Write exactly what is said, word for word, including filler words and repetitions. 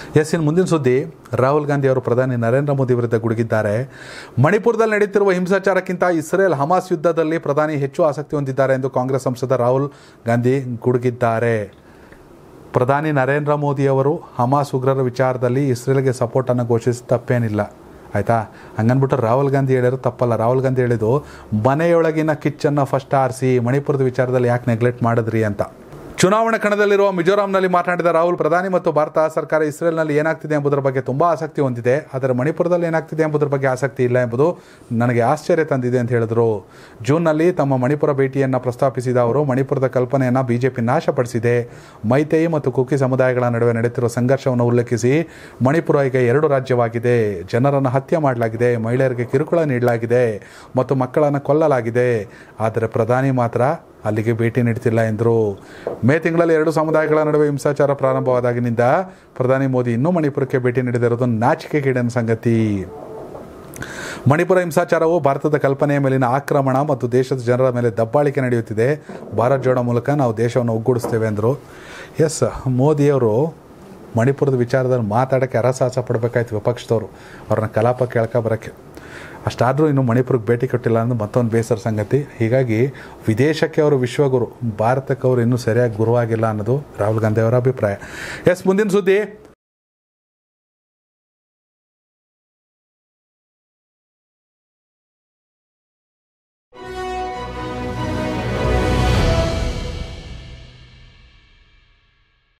S ಇನ್ನು ಮುಂದಿನ ಸುದ್ದಿ, ರಾಹುಲ್ ಗಾಂಧಿ ಅವರು ಪ್ರಧಾನಿ ನರೇಂದ್ರ ಮೋದಿ ವಿರುದ್ಧ ಗುಡುಗಿದ್ದಾರೆ. ಮಣಿಪುರದಲ್ಲಿ ನಡೆಯುತ್ತಿರುವ ಹಿಂಸಾಚಾರಕ್ಕಿಂತ ಇಸ್ರೇಲ್ ಹಮಾಸ್ ಯುದ್ಧದಲ್ಲಿ ಪ್ರಧಾನಿ ಹೆಚ್ಚು ಆಸಕ್ತಿ ಹೊಂದಿದ್ದಾರೆ ಎಂದು ಕಾಂಗ್ರೆಸ್ ಸಂಸದ ರಾಹುಲ್ ಗಾಂಧಿ ಗುಡುಗಿದ್ದಾರೆ. ಪ್ರಧಾನಿ ನರೇಂದ್ರ ಮೋದಿ ಅವರು ಹಮಾಸ್ ಉಗ್ರರ ವಿಚಾರದಲ್ಲಿ ಇಸ್ರೇಲ್ಗೆ ಸಪೋರ್ಟನ್ನು ಘೋಷಿಸಿ ತಪ್ಪೇನಿಲ್ಲ, ಆಯಿತಾ. ಹಂಗನ್ಬಿಟ್ಟು ರಾಹುಲ್ ಗಾಂಧಿ ಹೇಳಿದ್ರು ತಪ್ಪಲ್ಲ. ರಾಹುಲ್ ಗಾಂಧಿ ಹೇಳಿದ್ದು ಮನೆಯೊಳಗಿನ ಕಿಚ್ಚನ್ನು ಫಸ್ಟ್ ಆರಿಸಿ ಮಣಿಪುರದ ವಿಚಾರದಲ್ಲಿ ಯಾಕೆ ನೆಗ್ಲೆಕ್ಟ್ ಮಾಡಿದ್ರಿ ಅಂತ. ಚುನಾವಣಾ ಕಣದಲ್ಲಿರುವ ಮಿಜೋರಾಂನಲ್ಲಿ ಮಾತನಾಡಿದ ರಾಹುಲ್, ಪ್ರಧಾನಿ ಮತ್ತು ಭಾರತ ಸರ್ಕಾರ ಇಸ್ರೇಲ್ನಲ್ಲಿ ಏನಾಗ್ತಿದೆ ಎಂಬುದರ ಬಗ್ಗೆ ತುಂಬ ಆಸಕ್ತಿ ಹೊಂದಿದೆ, ಆದರೆ ಮಣಿಪುರದಲ್ಲಿ ಏನಾಗ್ತಿದೆ ಎಂಬುದರ ಬಗ್ಗೆ ಆಸಕ್ತಿ ಇಲ್ಲ ಎಂಬುದು ನನಗೆ ಆಶ್ಚರ್ಯ ತಂದಿದೆ ಅಂತ ಹೇಳಿದರು. ಜೂನ್ನಲ್ಲಿ ತಮ್ಮ ಮಣಿಪುರ ಭೇಟಿಯನ್ನು ಪ್ರಸ್ತಾಪಿಸಿದ ಅವರು, ಮಣಿಪುರದ ಕಲ್ಪನೆಯನ್ನು ಬಿಜೆಪಿ ನಾಶಪಡಿಸಿದೆ. ಮೈತೈ ಮತ್ತು ಕುಕಿ ಸಮುದಾಯಗಳ ನಡುವೆ ನಡೆಯುತ್ತಿರುವ ಸಂಘರ್ಷವನ್ನು ಉಲ್ಲೇಖಿಸಿ, ಮಣಿಪುರ ಈಗ ಎರಡು ರಾಜ್ಯವಾಗಿದೆ, ಜನರನ್ನು ಹತ್ಯೆ ಮಾಡಲಾಗಿದೆ, ಮಹಿಳೆಯರಿಗೆ ಕಿರುಕುಳ ನೀಡಲಾಗಿದೆ ಮತ್ತು ಮಕ್ಕಳನ್ನು ಕೊಲ್ಲಲಾಗಿದೆ, ಆದರೆ ಪ್ರಧಾನಿ ಮಾತ್ರ ಅಲ್ಲಿಗೆ ಭೇಟಿ ನೀಡುತ್ತಿಲ್ಲ ಎಂದರು. ಮೇ ತಿಂಗಳಲ್ಲಿ ಎರಡು ಸಮುದಾಯಗಳ ನಡುವೆ ಹಿಂಸಾಚಾರ ಪ್ರಾರಂಭವಾದಾಗಿನಿಂದ ಪ್ರಧಾನಿ ಮೋದಿ ಇನ್ನೂ ಮಣಿಪುರಕ್ಕೆ ಭೇಟಿ ನೀಡದಿರುವುದು ನಾಚಿಕೆಗೇಡಿನ ಸಂಗತಿ. ಮಣಿಪುರ ಹಿಂಸಾಚಾರವು ಭಾರತದ ಕಲ್ಪನೆಯ ಮೇಲಿನ ಆಕ್ರಮಣ ಮತ್ತು ದೇಶದ ಜನರ ಮೇಲೆ ದಬ್ಬಾಳಿಕೆ ನಡೆಯುತ್ತಿದೆ. ಭಾರತ್ ಜೋಡೋ ಮೂಲಕ ನಾವು ದೇಶವನ್ನು ಒಗ್ಗೂಡಿಸ್ತೇವೆ ಎಂದರು. ಎಸ್, ಮೋದಿಯವರು ಮಣಿಪುರದ ವಿಚಾರದಲ್ಲಿ ಮಾತಾಡೋಕ್ಕೆ ಅರಸಾಹಸ ಪಡಬೇಕಾಯ್ತು ವಿಪಕ್ಷದವರು, ಅವ್ರನ್ನ ಕಲಾಪ ಕೇಳ್ಕೊ ಬರೋಕ್ಕೆ. ಅಷ್ಟಾದರೂ ಇನ್ನೂ ಮಣಿಪುರಕ್ಕೆ ಭೇಟಿ ಕೊಟ್ಟಿಲ್ಲ ಅನ್ನೋದು ಮತ್ತೊಂದು ಬೇಸರ ಸಂಗತಿ. ಹೀಗಾಗಿ ವಿದೇಶಕ್ಕೆ ಅವರು ವಿಶ್ವಗುರು, ಭಾರತಕ್ಕೆ ಅವರು ಇನ್ನೂ ಸರಿಯಾಗಿ ಗುರುವಾಗಿಲ್ಲ ಅನ್ನೋದು ರಾಹುಲ್ ಗಾಂಧಿ ಅವರ ಅಭಿಪ್ರಾಯ. ಎಸ್, ಮುಂದಿನ ಸುದ್ದಿ,